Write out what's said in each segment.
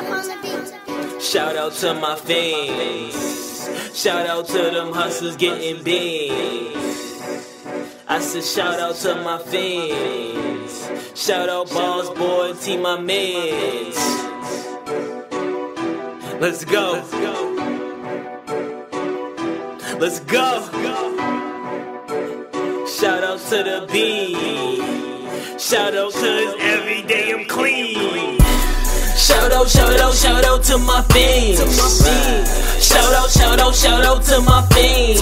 Shout out to my fans. Shout out to them hustlers getting big. I said shout out to my fans. Shout out Boss Boy, Team My Mans. Let's go. Let's go. Shout out to the B. Shout out cause every day I'm clean. Shout out to my fans. Shout out to my fans.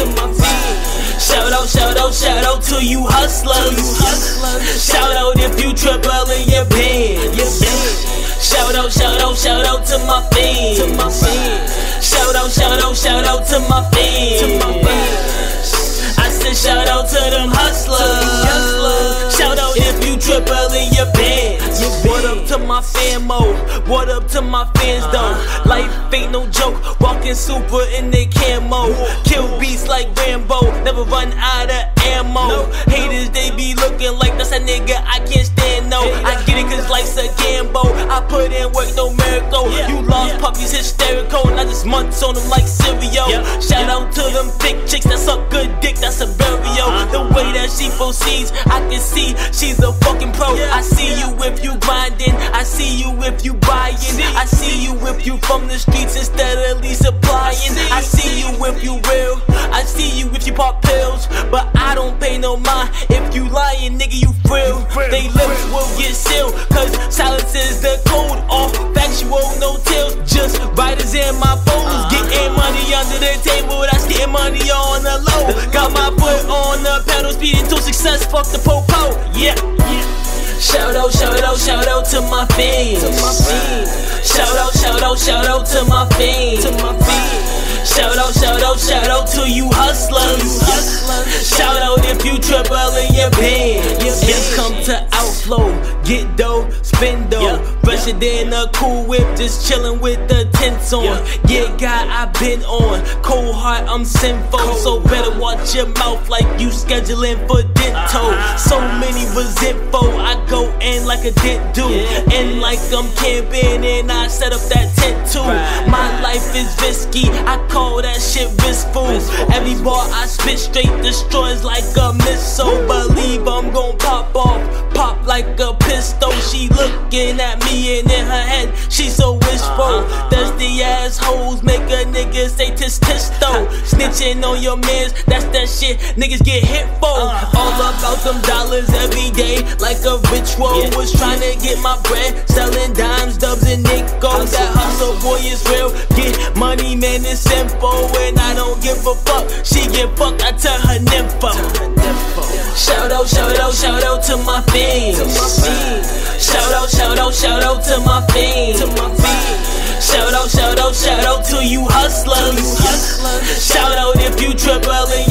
Shout out to you hustlers. Shout out if you trouble in your band. Shout out to my fans. Shout out to my fans. I said shout out to them hustlers. Shout out if you triple in your bands. What up to my famo? What up to my fans though? Life ain't no joke. Walking super in they camo. Kill beats like Rambo. Never run out of ammo. Haters they be looking like that's a nigga I can't stand no. I get it cause life's a gamble. I put in work, no miracle. You lost puppies hysterical. Now this months on them like cereal. Shout out to them thick chicks that suck good dick. That's a burial. The way that she proceeds, I can see she's a fucking pro. I see you if you grinding. I see you if you buying. I see you if you from the streets instead of at least applying. I see you if you real. I see you if you pop pills. But I don't pay no mind if you lying, nigga, you frill. They lips will get sealed, cause silence is the code. All factual, no tales, just writers in my foes. Getting money under the table, that's getting money on the low. Got my foot on the pedal, speeding to success, fuck the popo. Yeah. Shout out to my fans. Shout out to my fans. Shout out to you hustlers. Shout out if you triple in your band. Yes, come to outflow, get dough, spend dough. Fresher than a cool whip, just chillin' with the tents on. Yeah, guy, I been on. Cold heart, I'm sinful, so better watch your mouth like you scheduling for dental. So many resentful, I go in like a dent do. And like I'm camping and I set up that tent too. My life is risky, I call that shit riskful. Every bar I spit straight destroys like a missile. Believe I'm gon' pop off, pop like a pistol. She looking at me and in her head she's so wishful. Thirsty assholes make a nigga say tis-tis-though. Snitching on your mans, that's that shit niggas get hit for. All about them dollars every day like a ritual. Was trying to get my bread, selling dimes, dubs and nickels. That hustle boy is real, get money man it's simple. And I don't give a fuck, she get fucked, I tell her nympho. Shout out to my fans. Shout out to my fans. Shout out to you hustlers. Shout out if you triple in